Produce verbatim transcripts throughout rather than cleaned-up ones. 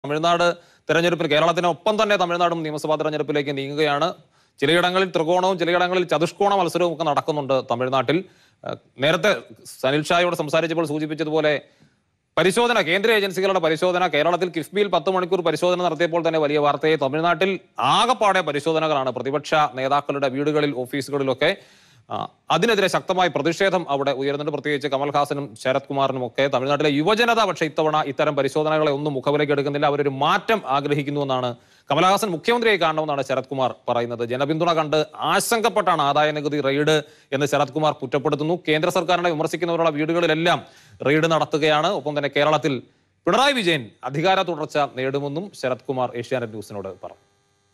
തമിഴ്നാട് തെരഞ്ഞെടുപ്പിൽ കേരളത്തിന് ഒപ്പം തന്നെ തമിഴ്നാടും നിയമസഭാ തെരഞ്ഞെടുപ്പിലേക്ക് നീങ്ങുകയാണ്. ചിലയിടങ്ങളിൽ ത്രികോണവും ചിലയിടങ്ങളിൽ ചതുഷ്കോണ മത്സരവും ഒക്കെ നടക്കുന്നുണ്ട് തമിഴ്നാട്ടിൽ. നേരത്തെ സനിൽ ഷായോട് സംസാരിച്ചപ്പോൾ സൂചിപ്പിച്ചതുപോലെ പരിശോധന, കേന്ദ്ര ഏജൻസികളുടെ പരിശോധന കേരളത്തിൽ കിഫ്ബിയിൽ പത്ത് മണിക്കൂർ പരിശോധന നടത്തിയപ്പോൾ തന്നെ വലിയ വാർത്തയെ തമിഴ്നാട്ടിൽ ആകപ്പാടെ പരിശോധനകളാണ്. പ്രതിപക്ഷ നേതാക്കളുടെ വീടുകളിൽ, ഓഫീസുകളിലൊക്കെ അതിനെതിരെ ശക്തമായ പ്രതിഷേധം അവിടെ ഉയരുന്നുണ്ട്. പ്രത്യേകിച്ച് കമൽഹാസനും ശരത് കുമാറിനും ഒക്കെ. തമിഴ്നാട്ടിലെ യുവജനത പക്ഷേ ഇത്തവണ ഇത്തരം പരിശോധനകളെ ഒന്നും മുഖവിലേക്ക് എടുക്കുന്നില്ല. അവരൊരു മാറ്റം ആഗ്രഹിക്കുന്നുവെന്നാണ് കമൽഹാസൻ മുഖ്യമന്ത്രിയെ കാണണമെന്നാണ് ശരത് കുമാർ പറയുന്നത്. ജനപിന്തുണ കണ്ട് ആശങ്കപ്പെട്ടാണ് ആദായ നികുതി റെയ്ഡ് എന്ന് ശരത് കുമാർ കുറ്റപ്പെടുത്തുന്നു. കേന്ദ്ര സർക്കാരിനെ വിമർശിക്കുന്നവരുടെ വീടുകളിലെല്ലാം റെയ്ഡ് നടത്തുകയാണ്. ഒപ്പം തന്നെ കേരളത്തിൽ പിണറായി വിജയൻ അധികാര തുടർച്ച നേടുമെന്നും ശരത് കുമാർ ഏഷ്യാനെറ്റ് ന്യൂസിനോട് പറഞ്ഞു.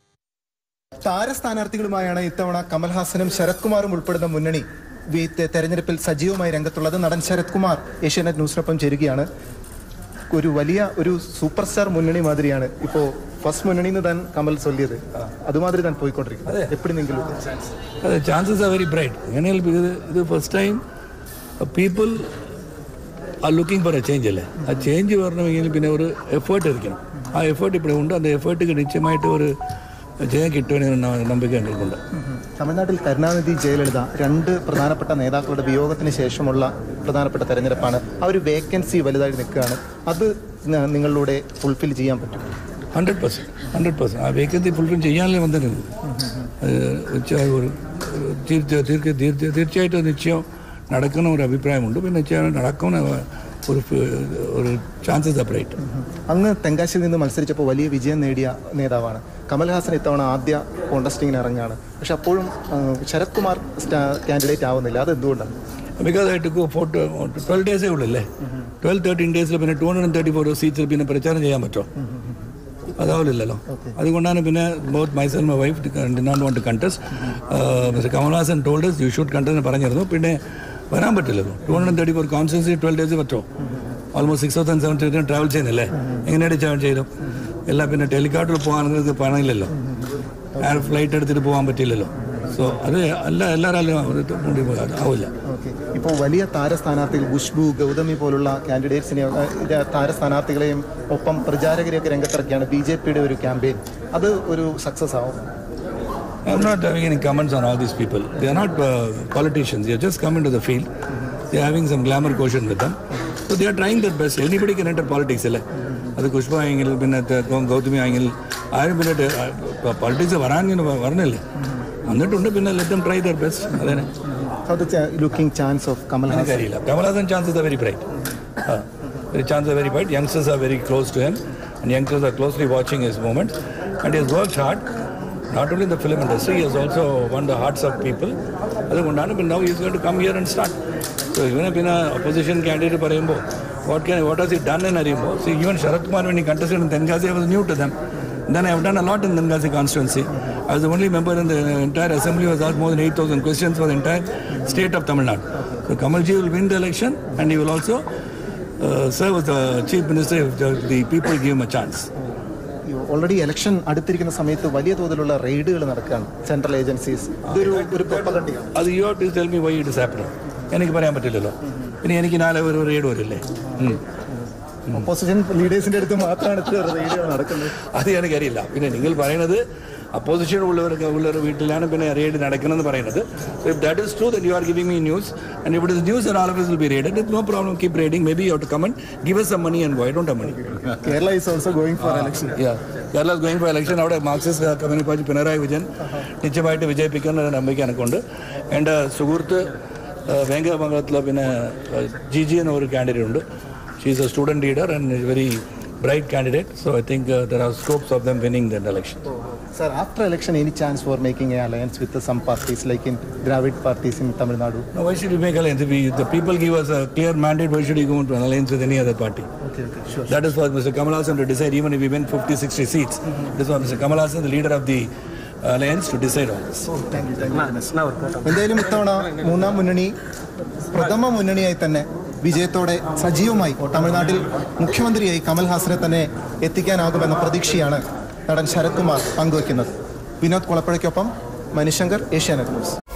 താരസ്ഥാനാർത്ഥികളുമായാണ് ഇത്തവണ കമൽഹാസനും ശരത് കുമാറും ഉൾപ്പെടുന്ന മുന്നണി തെരഞ്ഞെടുപ്പിൽ സജീവമായി രംഗത്തുള്ളത്. നടൻ ശരത് കുമാർ ഏഷ്യാനെറ്റ് ന്യൂസിനൊപ്പം ചേരുകയാണ്. ഒരു വലിയ ഒരു സൂപ്പർ സ്റ്റാർ മുന്നണി മാതിരിയാണ് ഇപ്പോ ഫസ്റ്റ് മുന്നണി താൻ കമൽ ചൊല്ലിയത്. അതുമാതിരി താൻ പോയിക്കൊണ്ടിരിക്കുന്നത്. എപ്പോഴെങ്കിലും ചാൻസസ് ആർ വെരി ബ്രൈറ്റ്. എങ്ങനെയാലും ഇത് first time people are looking for a change അല്ലേ. ആ ചേഞ്ച് വരണമെങ്കിൽ പിന്നെ ഒരു എഫേർട്ട് ഇരിക്കണം. ആ എഫേർട്ട് ഇപ്പോഴും ഉണ്ട്. അത് എഫേർട്ട് നിശ്ചയമായിട്ട് ഒരു ജയം കിട്ടുമെന്ന് നമ്പിക്ക ഉണ്ട്. തമിഴ്നാട്ടിൽ കരുണാനിധി, ജയലളിത രണ്ട് പ്രധാനപ്പെട്ട നേതാക്കളുടെ വിയോഗത്തിന് ശേഷമുള്ള പ്രധാനപ്പെട്ട തെരഞ്ഞെടുപ്പാണ്. ആ ഒരു വേക്കൻസി വലുതായി നിൽക്കുകയാണ്. അത് നിങ്ങളിലൂടെ ഫുൾഫിൽ ചെയ്യാൻ പറ്റും? ഹൺഡ്രഡ് പെർസെന്റ് ഹൺഡ്രഡ് പെർസെന്റ് ആ വേക്കൻസി ഫുൾഫിൽ ചെയ്യാനല്ലേ വന്നിരുന്നത്. ഒരു തീർച്ചയായിട്ടും നിശ്ചയം നടക്കുന്ന ഒരു അഭിപ്രായമുണ്ട്. പിന്നെ നിശ്ചയം നടക്കുന്ന ഒരു ഒരു ചാൻസസ് അപ്രൈറ്റ്. അങ്ങ് തെങ്കാശിയിൽ നിന്ന് മത്സരിച്ചപ്പോൾ വലിയ വിജയം നേടിയ നേതാവാണ്. കമൽഹാസൻ ഇത്തവണ ആദ്യ കോണ്ടസ്റ്റിങ്ങിന് ഇറങ്ങുകയാണ്. പക്ഷെ അപ്പോഴും ശരത് കുമാർ കാൻഡിഡേറ്റ് ആവുന്നില്ല. അത് എന്തുകൊണ്ടാണ്? Because I took four twelve ഡേയ്സേ ഉള്ളല്ലേ. ട്വൽവ് തേർട്ടീൻ ഡേയ്സിൽ പിന്നെ ടു ഹൺഡ്രഡ് തേർട്ടി ഫോർ സീറ്റ്സിൽ പിന്നെ പ്രചാരം ചെയ്യാൻ പറ്റുമോ? അതാവില്ലല്ലോ. അതുകൊണ്ടാണ് പിന്നെ both myself my wife did not want to contest. Mister Kamal Haasan told us you should contest പറഞ്ഞിരുന്നു. പിന്നെ വരാൻ പറ്റില്ലല്ലോ. Two hundred thirty four constituency twelve days പറ്റുമോ? Almost six thousand seven hundred travel ചെയ്യുന്നല്ലേ. എങ്ങനെയായിട്ട് ട്രാവൽ ചെയ്യും? എല്ലാം പിന്നെ ടെലികാർട്ടിൽ പോകാൻ പണമില്ലല്ലോ. എയർ ഫ്ലൈറ്റ് എടുത്തിട്ട് പോകാൻ പറ്റില്ലല്ലോ. സോ അത് അല്ല എല്ലാവരും ആവില്ല. ഇപ്പോൾ വലിയ താരസ്ഥാനാർത്ഥികൾ ഖുശ്ബു, ഗൗതമി പോലുള്ള കാൻഡിഡേറ്റ്സിനെ താരസ്ഥാനാർത്ഥികളെയും ഒപ്പം പ്രചാരകരെയൊക്കെ രംഗത്തിറക്കിയാണ് ബി ജെ പിയുടെ ഒരു ക്യാമ്പയിൻ. അത് ഒരു സക്സസ് ആവും? I'm not having any comments on all these people. They are not uh, politicians. They have just come into the field. They are having some glamour quotient with them. So they are trying their best. Anybody can enter politics. അത് ഖുശ്ബു ആയെങ്കിൽ പിന്നെ ഗൗതമി ആയെങ്കിൽ ആരും പിന്നെ politics വരാൻ വരണല്ലേ. വന്നിട്ടുണ്ട്. പിന്നെ let them try their best. അതന്നെ. ലുക്കിംഗ് ചാൻസ് ഓഫ് കമൽഹാസൻ അറിയില്ല. Kamal Haasan chances are very bright. Chances are very bright. Youngsters are very close to him and youngsters are closely watching his movements and he has worked hard. Not only in the film industry, he has also won the hearts of people. അതുകൊണ്ടാണ് പിന്നെ now he is going to come here and start. So ഇവനെ പിന്നെ opposition candidate പറയുമ്പോൾ what can what has he done എന്ന് അറിയുമ്പോൾ, see even Sharat Kumar when he contested in Tenkasi, I was new to them. Then I have done a lot in Tenkasi constituency. I was the only member in the entire assembly who has asked more than eight thousand questions for the entire state of Tamil Nadu. So Kamalji will win the election and he will also uh, serve as the chief minister if the, the people give him a chance. Already election അടുത്തിരിക്കുന്ന സമയത്ത് വലിയ തോതിലുള്ള റെയ്ഡുകൾ നടക്കുകയാണ് central agencies. ഇതൊരു ഒരു പ്രൊപ്പഗണ്ടയാണ്. അത് you have to tell me why it is happening. എനിക്ക് പറയാൻ പറ്റില്ലല്ലോ. പിന്നെ എനിക്ക് നാളെ ഒരു റെയ്ഡ് വരില്ലേ? ഓപ്പോസിഷൻ ലീഡേഴ്സിന്റെ അടുത്ത് മാത്രമാണ് റെയ്ഡുകൾ നടക്കുന്നത്. അത് എനിക്കറിയില്ല. പിന്നെ നിങ്ങൾ പറയുന്നത് അപ്പോസിഷൻ ഉള്ളവർക്ക് ഉള്ളവരുടെ വീട്ടിലാണ് പിന്നെ റെയ്ഡ് നടക്കണമെന്ന് പറയുന്നത്. So if that is true, then you are giving me news. And if it is news, then all of us will be raided. It's no problem. Keep raiding. Maybe you have to come and give us some money and go. I don't have money. Kerala is also going for uh, election. Yeah. Kerala is going for election. അവിടെ Marxist Communist party Pinarayi Vijayan നിശ്ചയമായിട്ട് വിജയിപ്പിക്കുന്ന നമ്പിക്ക എനിക്കുണ്ട്. എൻ്റെ സുഹൃത്ത് വേങ്കമംഗലത്തിലെ പിന്നെ G G എന്ന ഒരു കാൻഡിഡേറ്റ് ഉണ്ട്. She is a student leader and very bright candidate, so I think uh, there are scopes of them winning that election. Sir, after election, any chance for making an alliance with uh, some parties like in Dravid parties in Tamil Nadu? No, why should we make alliance? If we, the people give us a clear mandate, why should we go into an alliance with any other party? Okay, okay, sure. That is for Mister Kamal Hassan to decide. Even if we win fifty sixty seats, it is for Mister Kamal Hassan, the leader of the alliance, to decide on this. Oh, thank you, thank you. എന്തായാലും ഇത്തവണ മൂന്നാം മുന്നണി പ്രഥമ മുന്നണിയായി തന്നെ വിജയത്തോടെ സജീവമായി തമിഴ്നാട്ടിൽ മുഖ്യമന്ത്രിയായി കമൽഹാസനെ തന്നെ എത്തിക്കാനാകുമെന്ന പ്രതീക്ഷയാണ് നടൻ ശരത് കുമാർ പങ്കുവയ്ക്കുന്നത്. വിനോദ് കുളപ്പുഴയ്ക്കൊപ്പം മനുശങ്കർ, ഏഷ്യാനെറ്റ് ന്യൂസ്.